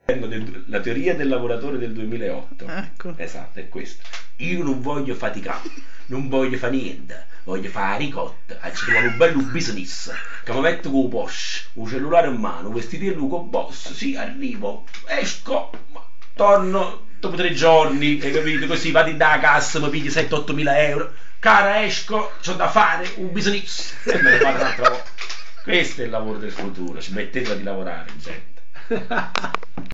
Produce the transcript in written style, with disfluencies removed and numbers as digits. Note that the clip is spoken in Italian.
La teoria del lavoratore del 2008. Ecco. Esatto, è questo. Io non voglio faticare, non voglio fare niente, voglio fare ricotta, ci trovo un bello business, che mi metto con il Porsche, un cellulare in mano, un vestitello con boss, sì, arrivo, esco, torno dopo 3 giorni, hai capito? Così vado in da cassa, mi pigli 7-8 mila euro, cara, esco, c'ho da fare, un business, e me ne vado un'altra volta. Questo è il lavoro del futuro, smettetela di lavorare, gente.